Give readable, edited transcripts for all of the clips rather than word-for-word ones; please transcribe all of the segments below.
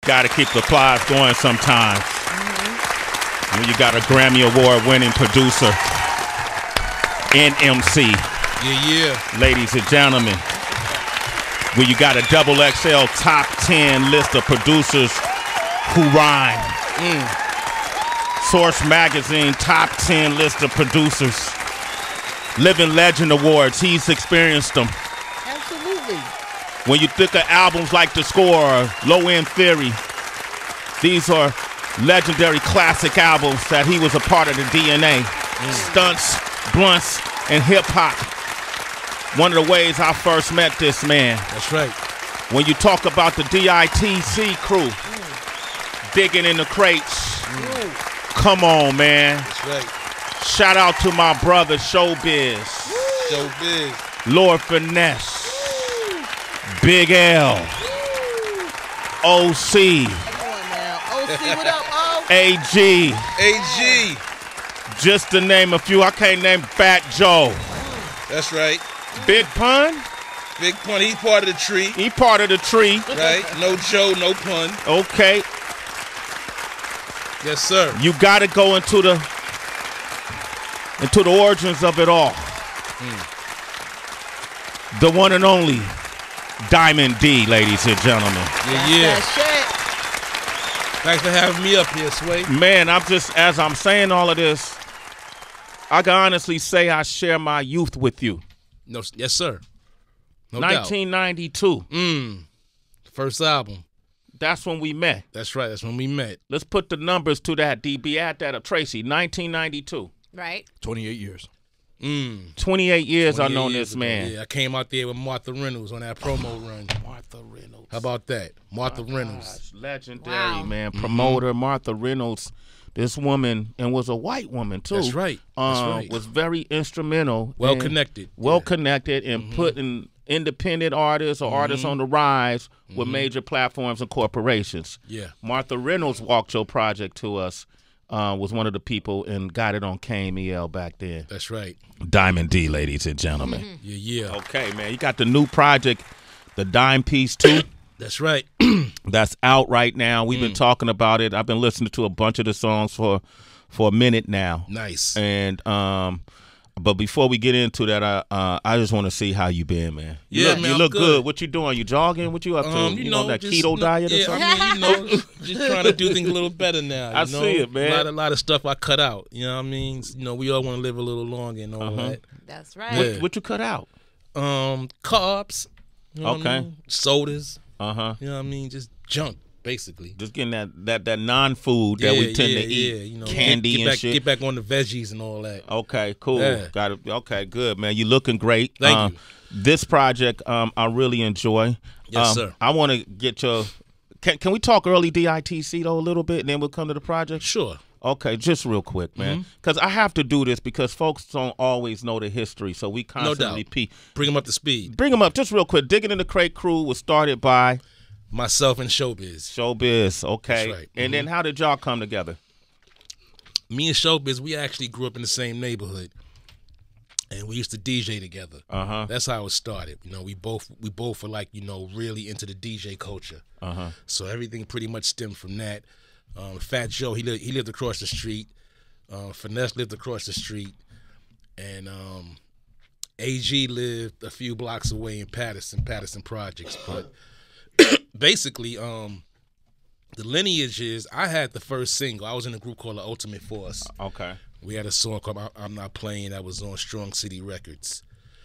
Got to keep the applause going sometimes. When you got a Grammy Award-winning producer, NMC. Yeah. Ladies and gentlemen, when you got a double XL top 10 list of producers who rhyme. Source Magazine top 10 list of producers. Living Legend Awards, he's experienced them. Absolutely. When you think of albums like The Score, Low End Theory, these are legendary classic albums that he was a part of the DNA. Stunts, blunts, and hip-hop. One of the ways I first met this man. That's right. When you talk about the DITC crew, digging in the crates. Come on, man. That's right. Shout out to my brother, Showbiz. Showbiz. Lord Finesse. Big L. OC. Come on now. OC, what up, O? AG. AG. Just to name a few. I can't name Fat Joe. That's right. Big Pun. Big Pun. He's part of the tree. He part of the tree. Right. No Joe, no Pun. Okay. Yes, sir. You got to go into the origins of it all. The one and only Diamond D, ladies and gentlemen. Yeah. Thanks for having me up here, Sway. Man, as I'm saying all of this, I can honestly say I share my youth with you. No, yes, sir. No 1992. doubt. First album. That's when we met. That's right. That's when we met. Let's put the numbers to that, DB. Add that up. Tracy, 1992. Right. 28 years. 28 years I've known this ago. man. Yeah, I came out there with Martha Reynolds on that promo run. Martha Reynolds. How about that? Martha Reynolds. Gosh, legendary, man. Promoter, Martha Reynolds. This woman, and was a white woman, too. That's right. That's right. Was very instrumental. Well-connected. Well-connected and putting independent artists or artists on the rise with major platforms and corporations. Yeah. Martha Reynolds walked your project to us, was one of the people and got it on KMEL back then. That's right. Diamond D, ladies and gentlemen. Yeah. Okay, man. You got the new project, the Diam Piece 2. That's right. That's out right now. We've been talking about it. I've been listening to a bunch of the songs for a minute now. Nice. And but before we get into that, I just want to see how you been, man. You look good. What you doing? You jogging? What you up to? You know that keto diet or something? I mean, just trying to do things a little better now. I see it, man. A lot of stuff I cut out. You know what I mean? We all want to live a little longer and all that. That's right. What you cut out? Carbs. You know what I mean? Sodas. You know what I mean? Just junk, basically. Just getting that non-food that we tend to eat. Candy and shit. Get back on the veggies and all that. Okay, cool. Yeah. Got it. Okay, good, man. You looking great. Thank you. This project I really enjoy. Yes, sir. I want to get your. Can we talk early DITC though a little bit, and then we'll come to the project? Sure. Okay, just real quick, man, because I have to do this because folks don't always know the history, so we constantly bring them up to speed. Bring them up just real quick. Digging in the Crate crew was started by myself and Showbiz. Showbiz, okay. That's right. And then how did y'all come together? Me and Showbiz, we actually grew up in the same neighborhood, and we used to DJ together. That's how it started. We both were like really into the DJ culture. So everything pretty much stemmed from that. Fat Joe, he lived across the street. Finesse lived across the street, and AG lived a few blocks away in Patterson Projects. But basically, the lineage is I had the first single. I was in a group called The Ultimate Force. Okay. We had a song called I'm Not Playing that was on Strong City Records.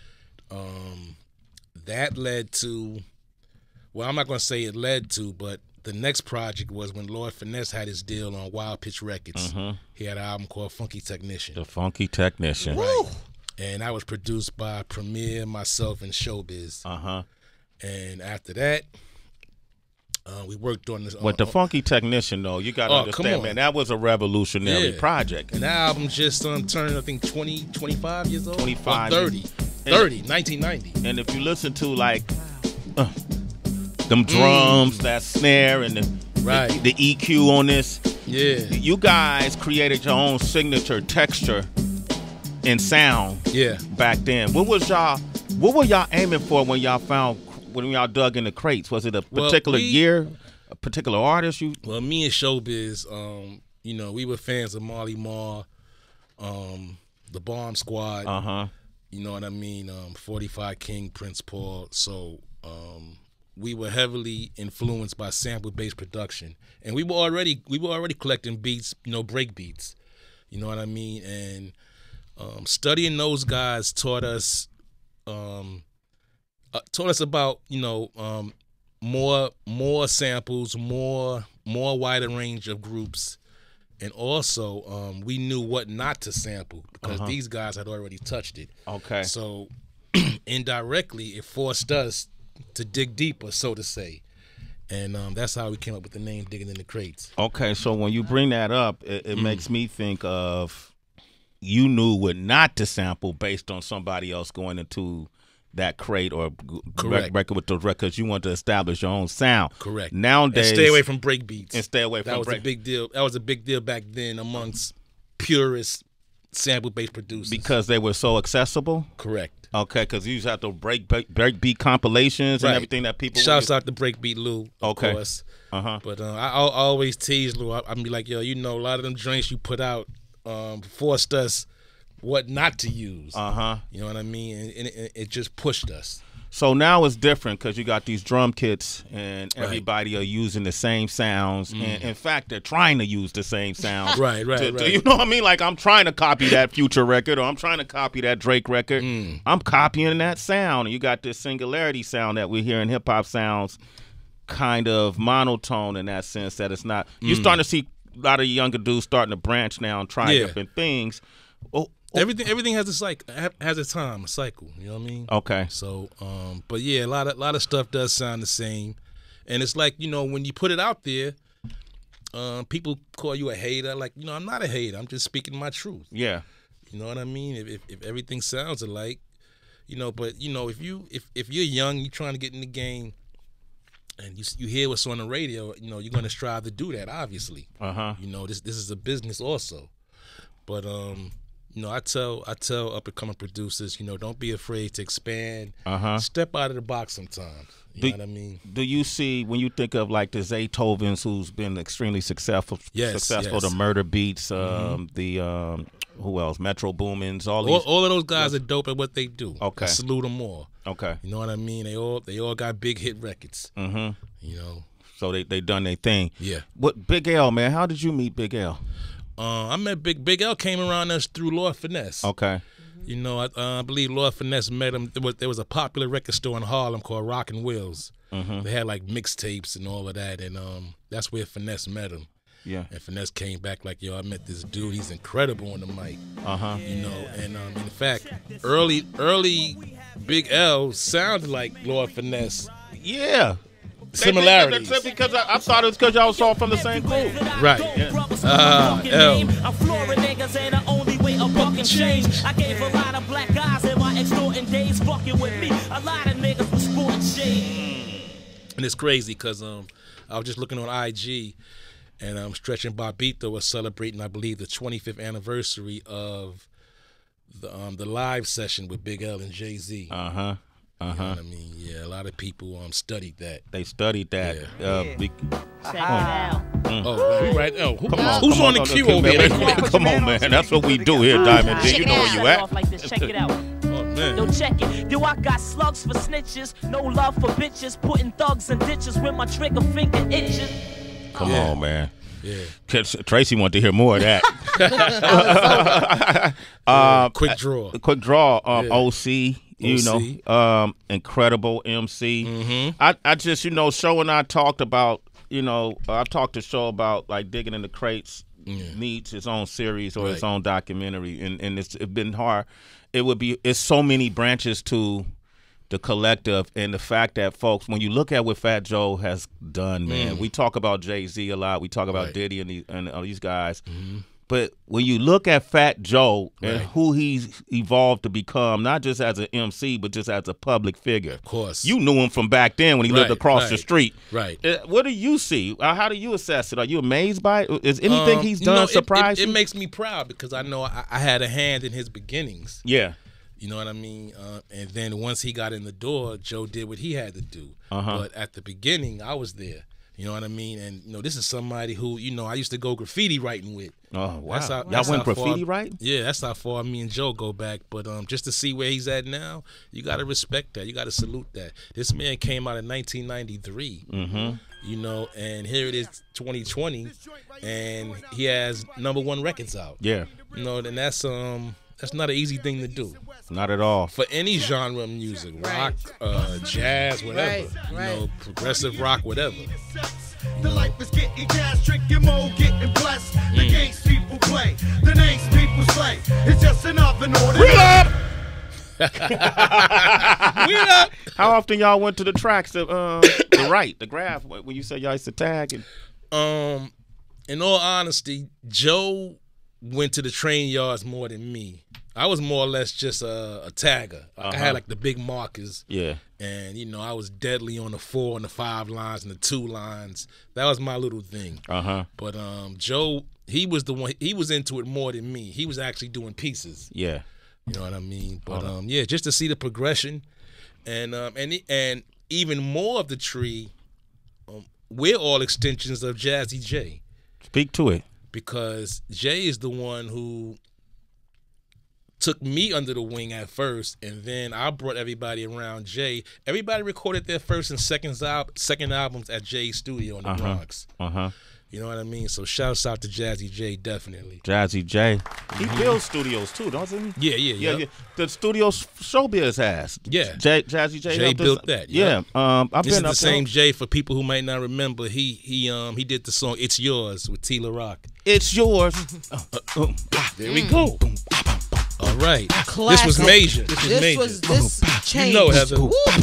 That led to, well, I'm not going to say it led to, but the next project was when Lord Finesse had his deal on Wild Pitch Records. He had an album called Funky Technician. The Funky Technician. Right. And that was produced by Premier, myself, and Showbiz. And after that, we worked on this. But the Funky Technician, though, you got to understand, man, that was a revolutionary project. And that album just turned, I think, 25 years old? 25. 30. 1990. And if you listen to, like, them drums, that snare, and the EQ on this, you guys created your own signature texture and sound back then. What were y'all aiming for when y'all dug in the crates? Was it a particular year particular artist? Well, me and Showbiz, you know, we were fans of Marley Marl, the Bomb Squad. You know what I mean? 45 King, Prince Paul. So we were heavily influenced by sample-based production, and we were already collecting beats, you know, break beats. You know what I mean? And studying those guys taught us about, you know, more samples, more wider range of groups, and also we knew what not to sample because these guys had already touched it. Okay. So indirectly, it forced us to dig deeper, so to say. And that's how we came up with the name Diggin' in the Crates. Okay, so when you bring that up, it makes me think of you knew what not to sample based on somebody else going into that crate or record with those records. You want to establish your own sound. Correct. Nowadays, and stay away from break beats. And stay away from break. That was a big deal. That was a big deal back then amongst purist sample-based producers because they were so accessible. Correct. Okay, because you used to have to break beat compilations and everything that people. Shouts out to Breakbeat Lou, of course. But I always tease Lou. I'd be like, yo, you know, a lot of them joints you put out forced us what not to use. You know what I mean? And it just pushed us. So now it's different because you got these drum kits and everybody are using the same sounds. And in fact, they're trying to use the same sounds. Right. You know what I mean? Like I'm trying to copy that Future record or I'm trying to copy that Drake record. I'm copying that sound. And you got this singularity sound that we hear in hip-hop sounds kind of monotone in that sense that it's not. You're starting to see a lot of younger dudes starting to branch now and try different things. Everything has a time, a cycle. You know what I mean? Okay. So, but yeah, a lot of stuff does sound the same, and it's like, you know, when you put it out there, people call you a hater. Like, you know, I'm not a hater. I'm just speaking my truth. Yeah. You know what I mean? If everything sounds alike, you know, but you know, if you're young, you're trying to get in the game, and you hear what's on the radio, you know, you're gonna strive to do that. Obviously. You know, this is a business also, but you know, I tell up and coming producers, you know, don't be afraid to expand. Step out of the box sometimes. You know what I mean? Do you see when you think of like the Zaytovens, who's been extremely successful, the Murder Beats, the who else? Metro Boomins, all of those guys are dope at what they do. Okay, I salute them all. Okay, you know what I mean? They all got big hit records. You know, so they done their thing. Yeah. What Big L, man? How did you meet Big L? I met Big L came around us through Lord Finesse. Okay. You know, I believe Lord Finesse met him. There was a popular record store in Harlem called Rockin' Wheels. They had like mixtapes and all of that, and that's where Finesse met him. Yeah. And Finesse came back like, yo, I met this dude. He's incredible on the mic. You know, and in fact, early Big L sounded like Lord Finesse. Yeah. Similarities. Because I thought it was because y'all was all from the same group. Right. L. I'm flooring niggas and the only way a bucking change. I gave a lot of black guys in my extorting days fucking with me. A lot of niggas was sporting shade. And it's crazy because I was just looking on IG and Stretch and Barbito was celebrating, I believe, the 25th anniversary of the live session with Big L and Jay-Z. You know what I mean? Yeah, a lot of people studied that. They studied that. Yeah. Check it out. Oh, right. Oh, who's on the queue over here? Come on, man. That's what we do here, Diamond D. You know where you at. Like this. Check it out. Oh, man. Yo, check it. Yo, I got slugs for snitches. No love for bitches. Putting thugs in ditches with my trigger finger itches. Come on, man. Yeah. Tracy wanted to hear more of that. Quick draw. Quick draw. OC. You know, incredible MC. I just, you know, Show and I talked about, you know, I talked to Show about like Digging in the Crates needs his own series or his own documentary, and it's been hard. It's so many branches to the collective, and the fact that folks, when you look at what Fat Joe has done, man, we talk about Jay-Z a lot, we talk about Diddy and all these guys. But when you look at Fat Joe and who he's evolved to become, not just as an MC, but just as a public figure. Of course. You knew him from back then when he lived across the street. Right. What do you see? How do you assess it? Are you amazed by it? Is anything he's done surprise you? It makes me proud because I know I had a hand in his beginnings. Yeah. You know what I mean? And then once he got in the door, Joe did what he had to do. But at the beginning, I was there. You know what I mean? And you know, this is somebody who, you know, I used to go graffiti writing with. Oh wow! Y'all went graffiti writing? Yeah, that's how far me and Joe go back. But just to see where he's at now, you got to respect that. You got to salute that. This man came out in 1993. You know, and here it is, 2020, and he has #1 records out. Yeah. You know, and that's not an easy thing to do. Not at all. For any genre of music, rock, jazz, whatever. You know, progressive rock, whatever. The life is getting cash, drinking more, getting blessed. The games people play, the names people slay. It's just another order. We up! We up! How often y'all went to the tracks to the graph when you said y'all used to tag? And in all honesty, Joe went to the train yards more than me. I was more or less just a tagger. I had like the big markers. Yeah. And, you know, I was deadly on the 4 and the 5 lines and the 2 lines. That was my little thing. But Joe, he was the one, he was into it more than me. He was actually doing pieces. Yeah. You know what I mean? But yeah, just to see the progression and even more of the tree, we're all extensions of Jazzy J. Speak to it. Because Jay is the one who took me under the wing at first, and then I brought everybody around Jay. Everybody recorded their first and second albums at Jay's studio in the Bronx. You know what I mean? So shouts out to Jazzy J, definitely. Jazzy J. He builds studios too, doesn't he? Yeah. The studio Showbiz has. Yeah. Jazzy J. Jay built that. Yeah. I've this been is up the same Jay for people who might not remember. He did the song "It's Yours" with T. La Rock. It's yours. There we go. All right. Classic. This was major. This changed. You know, Heather.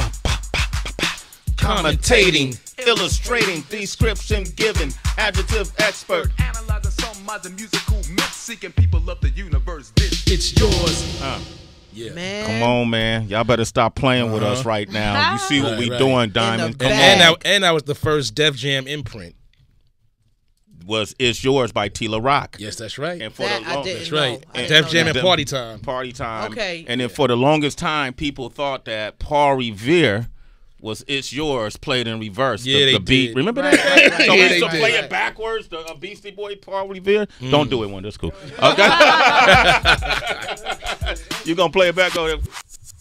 Commentating, illustrating, description given, adjective expert. Analyzing some other musical mix, seeking people of the universe. It's yours. Yeah. Man. Come on, man. Y'all better stop playing with us right now. You see what we doing, Diamond. And that was the first Def Jam imprint. Was It's Yours by T. La Rock. Yes, that's right. And for That the I long, didn't that's right. know. Def Jam and Party Time. Party Time. Okay. And then for the longest time, people thought that Paul Revere was It's Yours played in reverse. Yeah, the they beat. did. Remember Right, that? right, So we right, used to right, play right. it backwards, the Beastie Boy, Paul Revere. Don't do it one, that's cool. You gonna play it back over there?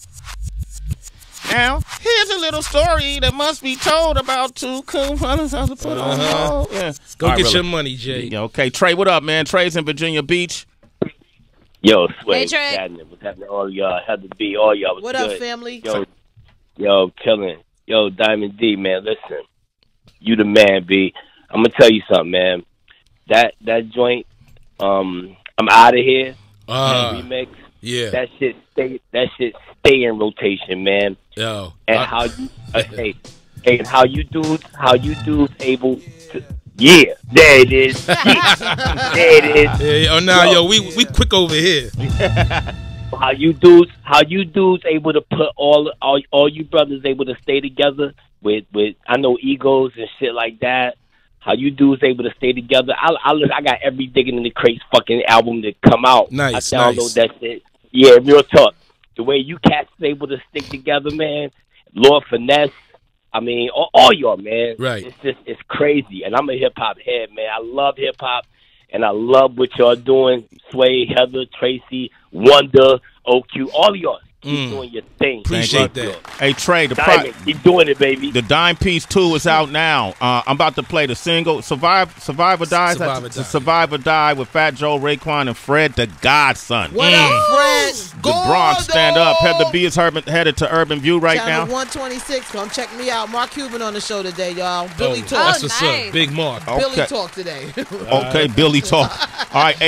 Now, here's a little story that must be told about two cool brothers. How to put on hold. Yeah. Go get your money, Jay. Yeah, okay, Trey, what up, man? Trey's in Virginia Beach. Yo, Sway, Hey, Trey. what's happening? All y'all, had to be all y'all. Was What good. up, family? Yo, killing. Yo, Diamond D, man, listen, you the man, B. I'm gonna tell you something, man. That joint, I'm out of here. Remix. Yeah. That shit stay in rotation, man. Yo. And how you and how you dudes able to. Yeah, there it is. Yeah, there it is. Yeah, oh, now, yo, we quick over here. How you dudes able to put all you brothers able to stay together with I know egos and shit like that. How you dudes able to stay together? I got every Diggin in the Crates fucking album to come out. Nice, I download nice. that shit. Yeah, real talk. The way you cats is able to stick together, man. Lord Finesse. I mean, all y'all, man. Right. It's crazy. And I'm a hip hop head, man. I love hip hop, and I love what y'all doing. Sway, Heather, Tracy, Wonder, OQ, all of y'all. Keep doing your thing. Appreciate that. Hey, Trey, Diamond, keep doing it, baby. the Diam Piece 2 is out now. I'm about to play the single Survive or Die. Survive or Die with Fat Joe, Raekwon, and Fred the Godson. What up, Fred? The Bronx stand up. Heather B is headed to Urban View right Channel now. 126. Come check me out. Mark Cuban on the show today, y'all. Billy Talk. That's what's nice. up. Big Mark. Billy Talk today. Okay, Billy Talk. All right,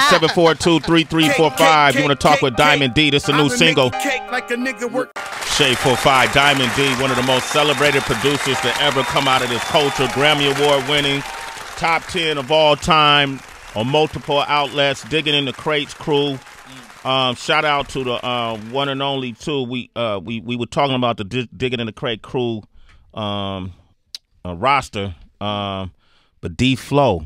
888-742-3345. You want to talk with Diamond D? This is a new single. Like a nigga work. Shade 45, Diamond D, one of the most celebrated producers to ever come out of this culture. Grammy Award winning, top 10 of all time on multiple outlets. Digging in the Crates crew. Shout out to the one and only too. We were talking about the Digging in the Crate crew roster, but D-Flow.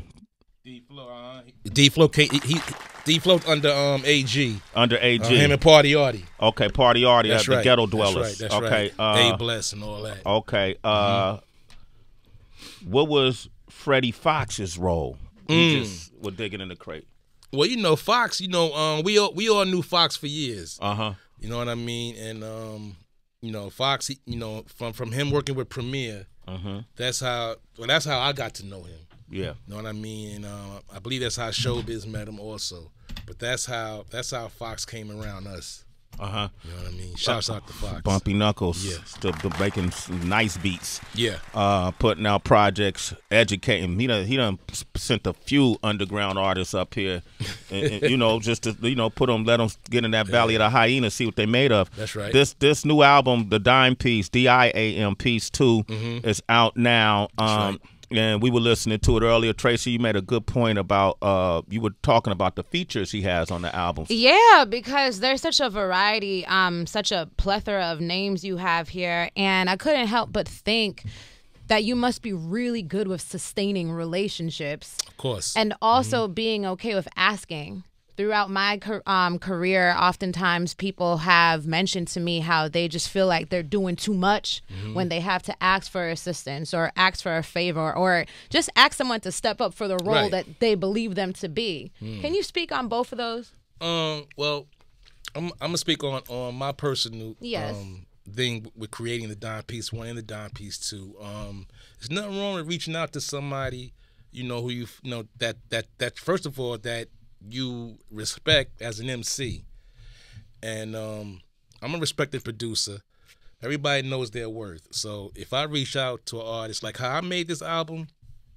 D-Flow under AG. Under AG. Him and Party Artie. Okay, Party Artie. That's the right. Ghetto Dwellers. That's okay, right. A Bless and all that. Okay. what was Freddie Fox's role? He just was digging in the crate. Well, you know, Fox, you know, we all knew Fox for years. You know what I mean? And you know, Fox, you know, from him working with Premier, that's how I got to know him. Yeah. You know what I mean? And I believe that's how Showbiz met him also. But that's how Fox came around us. You know what I mean? Shouts out to Fox. Bumpy Knuckles. Yeah. Still making some nice beats. Yeah. Putting out projects, educating. He done sent a few underground artists up here, and, you know, just to, you know, let them get in that Valley of the Hyena, see what they made of. That's right. This new album, the Diam Piece, DIAM Piece 2, is out now. That's right. And we were listening to it earlier. Tracy, you made a good point about you were talking about the features he has on the album. Yeah, because there's such a variety, such a plethora of names you have here, and I couldn't help but think that you must be really good with sustaining relationships. Of course. And also being okay with asking. Throughout my career, oftentimes people have mentioned to me how they just feel like they're doing too much when they have to ask for assistance or ask for a favor or just ask someone to step up for the role that they believe them to be. Can you speak on both of those? Well, I'm gonna speak on my personal thing with creating the Diam Piece 1 and the Diam Piece 2. There's nothing wrong with reaching out to somebody, you know, who you know that first of all that you respect as an MC. And I'm a respected producer. Everybody knows their worth. So if I reach out to an artist, like how I made this album,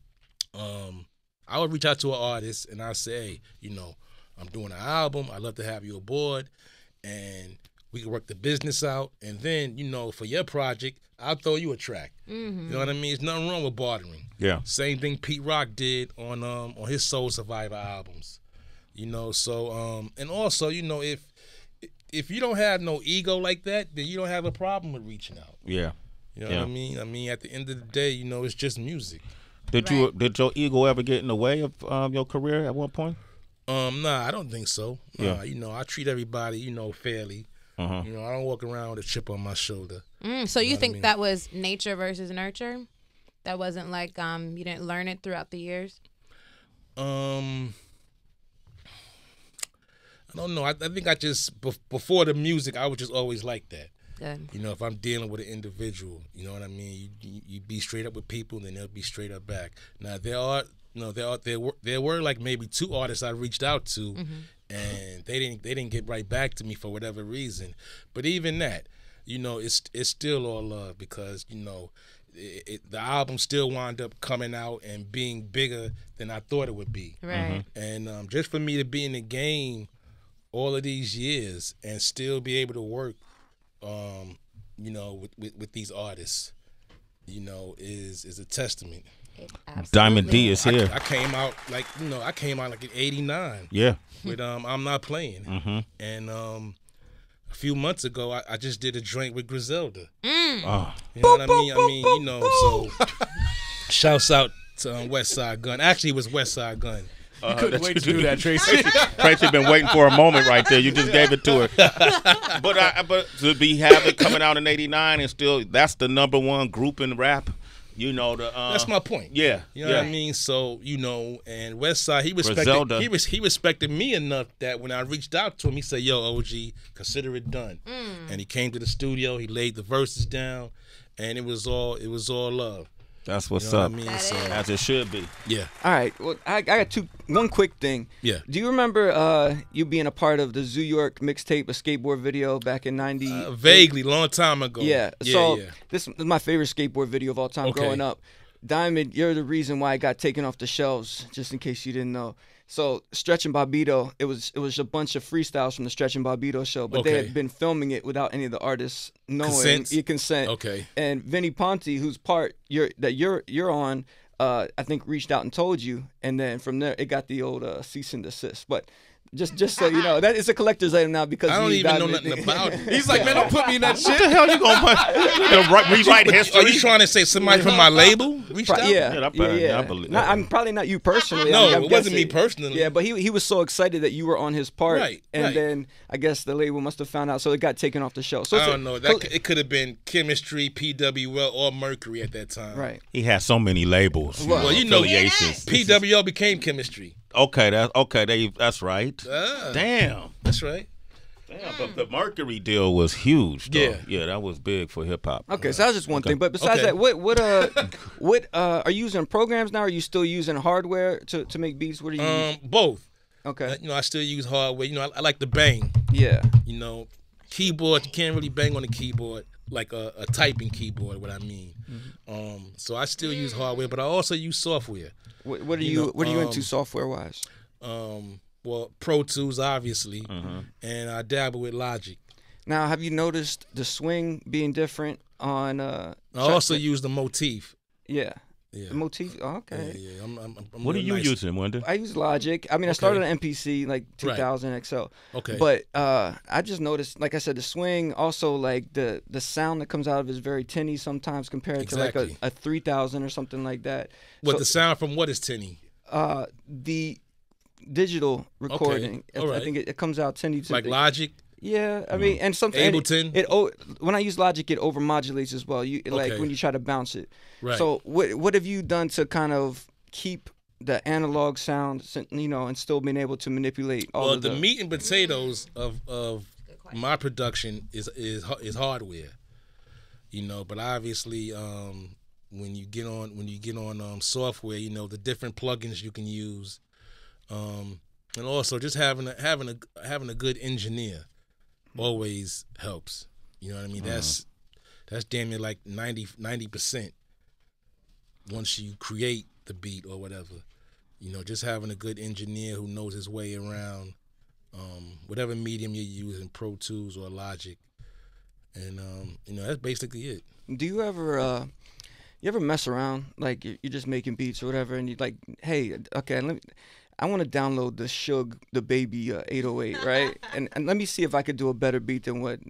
I would reach out to an artist and I say, hey, you know, I'm doing an album. I'd love to have you aboard and we can work the business out. And then, you know, for your project, I'll throw you a track. You know what I mean? There's nothing wrong with bartering. Yeah. Same thing Pete Rock did on his Soul Survivor albums. You know, so and also, you know, if you don't have no ego like that, then you don't have a problem with reaching out. Yeah. You know what I mean? I mean, at the end of the day, you know, it's just music. Did your ego ever get in the way of your career at one point? Nah, I don't think so. Yeah. You know, I treat everybody, you know, fairly. You know, I don't walk around with a chip on my shoulder. So you think that was nature versus nurture? That wasn't like you didn't learn it throughout the years? I don't know. I think I just, before the music, I was just always like that. Good. You know, if I'm dealing with an individual, you know what I mean? You be straight up with people, then they'll be straight up back. Now, there were like maybe 2 artists I reached out to, and they didn't get right back to me for whatever reason. But even that, you know, it's still all love because, you know, the album still wound up coming out and being bigger than I thought it would be. Right. And just for me to be in the game all of these years and still be able to work, you know, with these artists, you know, is a testament. Diamond D is here. I came out like, you know, like in '89. Yeah. With I'm Not Playing. And a few months ago, I just did a joint with Griselda. You know what I mean? I mean, you know, so shouts out to West Side Gun. Actually, it was West Side Gun. You couldn't wait to do that, Tracy. Tracy been waiting for a moment right there. You just gave it to her. But to have it coming out in '89 and still, that's the #1 group in rap. You know that's my point. Yeah, you know what I mean. So you know, and Westside, he respected me enough that when I reached out to him, he said, "Yo, OG, consider it done." And he came to the studio. He laid the verses down, and it was all love. That's what's you know up. What I mean? So, as it should be. Yeah. All right. Well, I got one quick thing. Yeah. Do you remember you being a part of the Zoo York mixtape, a skateboard video back in '90? Vaguely, long time ago. Yeah. This is my favorite skateboard video of all time growing up. Diamond, you're the reason why it got taken off the shelves, just in case you didn't know. So Stretch and Bobbito, it was a bunch of freestyles from the Stretch and Bobbito show, but they had been filming it without any of the artists knowing consent. Okay. And Vinny Ponte, whose part you're on, I think reached out and told you, and then from there it got the old cease and desist. But Just so you know, that it's a collector's item now because I don't even know nothing about it. He's like, man, don't put me in that shit. What the hell you gonna rewrite history? Are you trying to say somebody from my label reached out? Yeah, I believe that. I'm probably not you personally. No, I'm it wasn't me guessing. personally. Yeah, but he was so excited that you were on his part, Right, and right. then I guess the label must have found out, so it got taken off the show. So I don't know. It could have been Chemistry, PWL, or Mercury at that time. Right. He had so many labels. Well, you know, affiliations. PWL became Chemistry. Okay, that's right. Damn. That's right. Damn, but the Mercury deal was huge, though. Yeah. That was big for hip hop. Okay, so that's just one thing. But besides that, what are you using programs now? Are you still using hardware to make beats? What are you using? Both. Okay. You know, I still use hardware. You know, I like to bang. Yeah. You know, keyboard, you can't really bang on the keyboard like a typing keyboard, what I mean. Mm-hmm. So I still use hardware, but I also use software. What are you into software wise? Well, Pro Tools, obviously, and I dabble with Logic. Now, have you noticed the swing being different on? I also use the Motif. Yeah. Yeah. The Motif. Oh, okay. Yeah. I'm What are real you nice. using, Wanda? I use Logic. I mean, I started on MPC like 2000 XL. Okay. But I just noticed, like I said, the swing. Also, like the sound that comes out of it is very tinny sometimes compared to like a 3000 or something like that. What So, the sound from what is tinny? the digital recording. All right. I think it comes out tinny to Like Logic? Yeah, I mean, and something Ableton? when I use Logic, it overmodulates as well. Like when you try to bounce it. Right. So what have you done to kind of keep the analog sound, and still being able to manipulate all of the meat and potatoes of my production is hardware. You know, but obviously when you get on software, you know, the different plugins you can use, and also just having a good engineer always helps. You know what I mean? That's damn near like 90% once you create the beat or whatever. You know, just having a good engineer who knows his way around whatever medium you're using, Pro Tools or Logic, and you know, that's basically it. Do you ever mess around, like you're just making beats or whatever, and you're like, hey, okay, I want to download the Suge the Baby 808, right? and let me see if I could do a better beat than what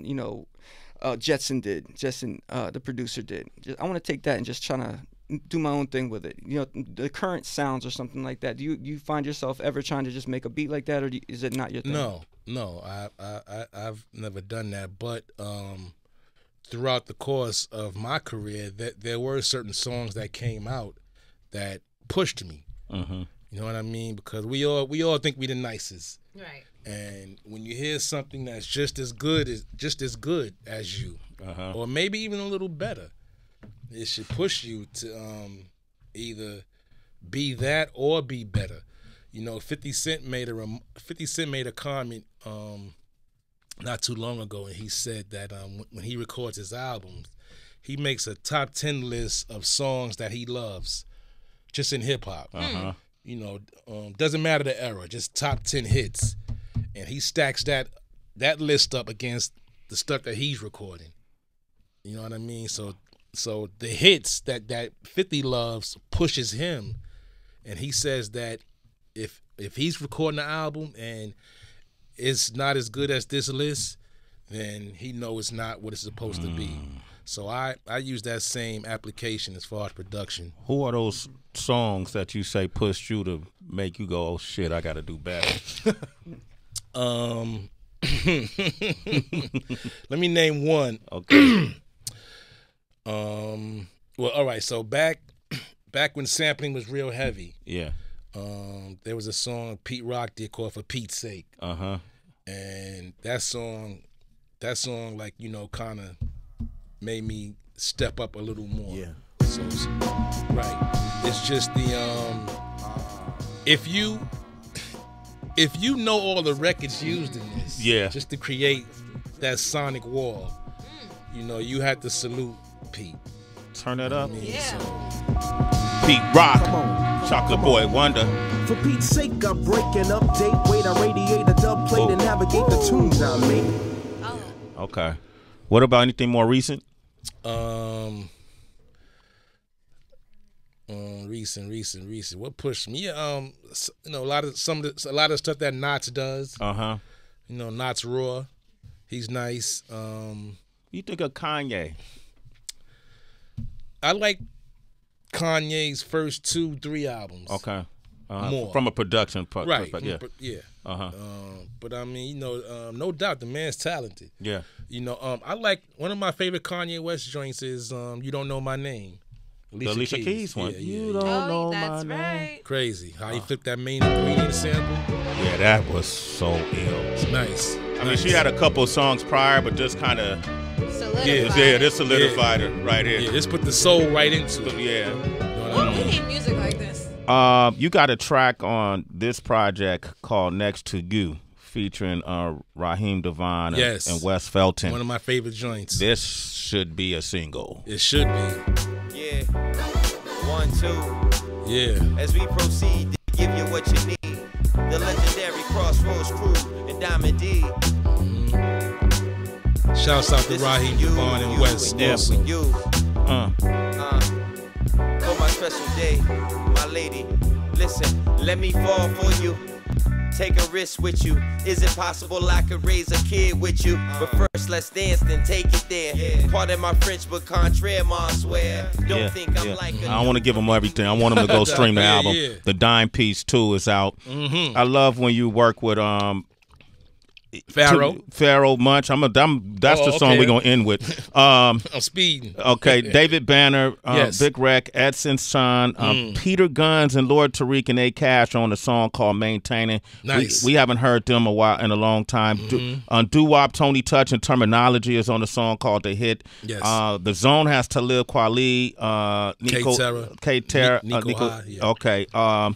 Jetson did. Jetson, the producer, did. I want to take that and just try to do my own thing with it. You know, the current sounds or something like that. Do you find yourself ever trying to just make a beat like that, or is it not your thing? No, I've never done that. But throughout the course of my career, there were certain songs that came out that pushed me. Mm-hmm. You know what I mean? Because we all think we the nicest, right? And when you hear something that's just as good as you, or maybe even a little better, it should push you to either be that or be better. You know, 50 Cent made a comment not too long ago, and he said that when he records his albums, he makes a top 10 list of songs that he loves, just in hip hop. You know, doesn't matter the era, just top 10 hits, and he stacks that list up against the stuff that he's recording. You know what I mean? So the hits that 50 loves pushes him, and he says that if he's recording an album and it's not as good as this list, then he knows it's not what it's supposed to be. So I use that same application as far as production. Who are those songs that you say pushed you to make you go, oh shit, I gotta do better? Let me name one. Okay. Well, all right. So back when sampling was real heavy, Yeah. there was a song Pete Rock did called "For Pete's Sake," and that song, like, you know, kind of made me step up a little more. Yeah. So right. It's just the if you know all the records used in this, just to create that sonic wall, you know, you had to salute Pete. Turn that up. So, Pete Rock, Chocolate Boy Wonder. For Pete's sake, I break and update. Wait, I radiate a dub plate and navigate the tunes I make. Okay. What about anything more recent? Recent. What pushed me? You know, a lot of stuff that Knots does. You know, Knots Raw. He's nice. You think of Kanye? I like Kanye's first 2-3 albums. Okay. More from a production perspective. Yeah. But I mean, you know, no doubt the man's talented. Yeah. You know, I like one of my favorite Kanye West joints is "You Don't Know My Name." The Alicia Keys one. Yeah, you don't know that's my right. name. Crazy how he flipped that main ingredient sample. Yeah, that was so ill. It's nice. I mean, she had a couple of songs prior, but just kind of this solidified her right here. Yeah, this put the soul right into it. Yeah. Well, we need music like this. You got a track on this project called "Next to You," featuring Raheem Devon and Wes Felton. One of my favorite joints. This should be a single. It should be. Yeah. 1, 2. Yeah. As we proceed to give you what you need, the legendary Crossroads crew and Diamond D. Shouts out to Raheem Devon and Wes. Awesome. For my special day, my lady, listen, let me fall for you. Take a risk with you. Is it possible I could raise a kid with you? But first, let's dance, then take it there. Pardon my French, but contrairement, I swear. Don't think I'm like I don't want to give them everything. I want them to go stream the album. The Dime Piece 2 is out. I love when you work with Pharaoh Munch. That's the song we're gonna end with. I'm speeding. Okay, David Banner, Big Rec, Edson Son, Peter Guns, and Lord Tariq and A Cash on a song called "Maintaining." Nice. We haven't heard them in a long time. Doo Wop, Tony Touch, and Terminology is on a song called "The Hit." Yes. The Zone has Talib Kweli, K-Terra, Nico. Okay.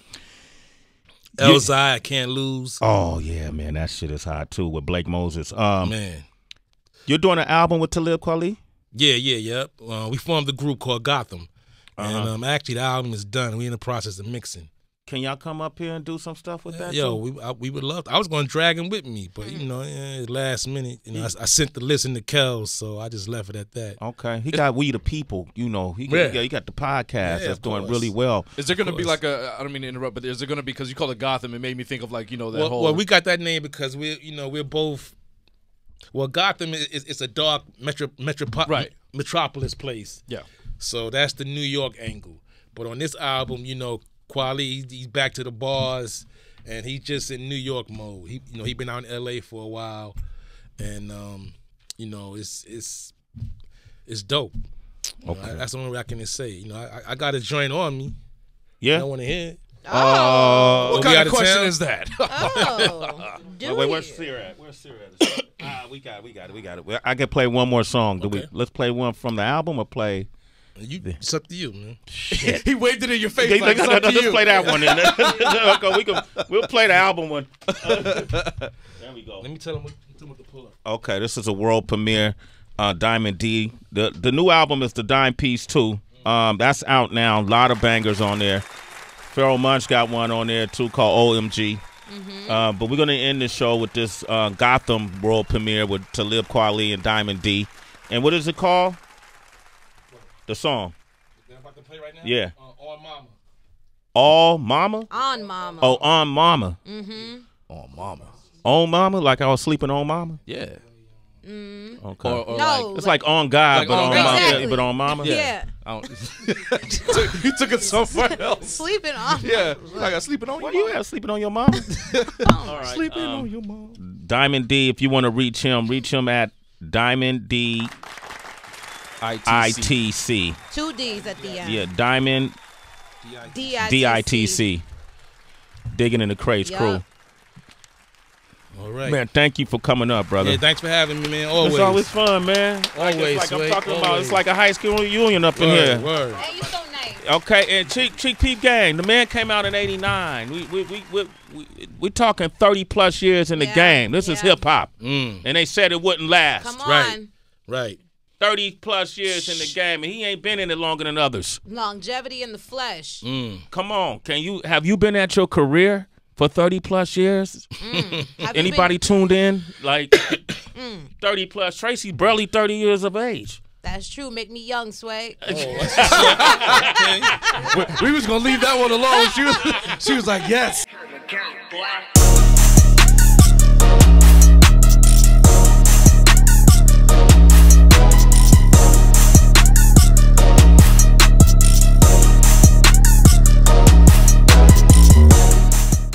Elzai, I Can't Lose. Oh yeah, man, that shit is hot too with Blake Moses. Man, you're doing an album with Talib Kweli? Yep. We formed a group called Gotham, and actually the album is done. We're in the process of mixing. Can y'all come up here and do some stuff with that? Yo, we would love to. I was going to drag him with me, but you know, last minute, you know, I sent the list to Kells, so I just left it at that. Okay, he got We the People, you know. He got the podcast that's doing really well. Is there going to be like I don't mean to interrupt, but is there going to be, because you call it Gotham, it made me think of like, you know, that whole. Well, we got that name because we're both. Well, Gotham is a dark metropolis place. Yeah. So that's the New York angle. But on this album, you know, Kweli, he's back to the bars, and he's just in New York mode. He been out in L.A. for a while, and you know, it's dope. Okay. That's the only way I can say. You know, I got a joint on me. Yeah. I don't want to hear it. What kind of question is that? Wait, where's Sear at? We got it. I can play one more song. Let's play one from the album or play. It's up to you, man. Shit. He waved it in your face. Like, let's play that one. We'll play the album one. There we go. Let me tell him what to pull up. Okay, this is a world premiere. Diamond D. The new album is the Dime Piece 2. That's out now. A lot of bangers on there. Pharaoh Munch got one on there too called OMG. But we're gonna end the show with this Gotham world premiere with Talib Kweli and Diamond D. And what is it called? The song. That I'm about to play right now? Yeah. On Mama. All Mama? On Mama. Oh, On Mama. On Mama. On Mama? Like I was sleeping on Mama? Yeah. Okay. Or no, it's like on God, like but on God. Mama. Exactly. But on Mama? Yeah. You took it somewhere else. Sleeping on. Yeah. Like I sleeping on What you. do you have? Sleeping on your mama? All right. Sleeping on your mom. Diamond D, if you want to reach him at Diamond D ITC. 2 D's at the end. Yeah, Diamond DITC. Digging in the Crates crew. All right. Man, thank you for coming up, brother. Yeah, thanks for having me, man. Always. It's always fun, man. Always. Like I'm talking about, it's like a high school reunion up in here. Word. Hey, you so nice. Okay, and Cheek Peep Gang, the man came out in '89. We talking 30+ years in the game. This is hip hop, and they said it wouldn't last. Come on. Right. 30+ years in the game, and he ain't been in it longer than others. Longevity in the flesh. Come on, have you been at your career for 30+ years? Anybody tuned in? Like 30+. Tracy's barely 30 years of age. That's true. Make me young, Sway. Oh, we was gonna leave that one alone. She was like, yes.